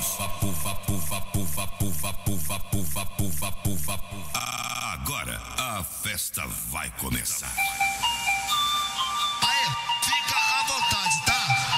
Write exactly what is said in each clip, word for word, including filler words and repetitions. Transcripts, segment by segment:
Agora a festa vai começar. Aí, fica à vontade, tá?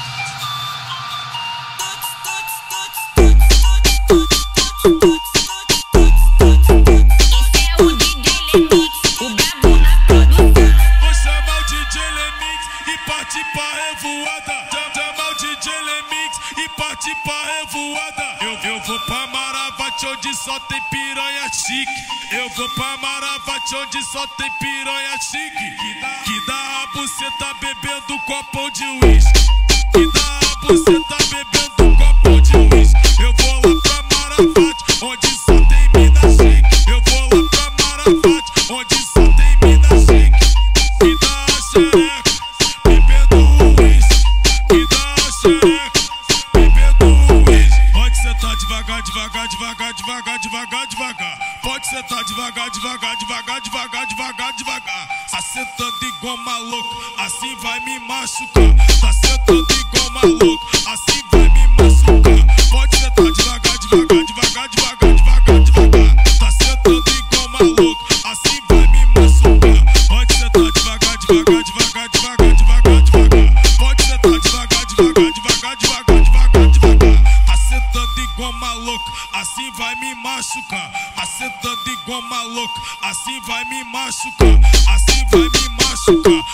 Esse é o Djlemix, o brabo na produção. Vou chamar o Djlemix e partir pra revoada. Chamar o Djlemix e partir pra revoada. Eu, eu vou pra Maravate onde só tem piranha chique. Eu vou pra Maravate onde só tem piranha chique. Que dá, que dá a buceta bebendo copão de uísque. Que dá a buceta bebendo copão de uísque. Eu vou lá pra Maravate onde só tem mina chique. Eu vou lá pra Maravate onde só tem mina chique. Que dá a xereca bebendo uísque. Que dá a xereca bebendo uísque. Pode sentar devagar, devagar, devagar, devagar, devagar, devagar. Pode sentar devagar, devagar, devagar, devagar, devagar, devagar. Tá sentando igual maluco, assim vai me machucar. Tá sentando igual maluco, assim vai me machucar. Pode sentar devagar, devagar, devagar, devagar, devagar, devagar. Tá sentando igual maluco, assim vai me machucar. Pode sentar devagar, devagar, devagar, devagar, devagar, devagar. Pode sentar devagar, devagar, devagar, devagar, devagar, devagar. Tá sentando igual maluco, assim vai me machucar. Tá sentando igual maluco, assim vai me machucar. Assim vai me machucar.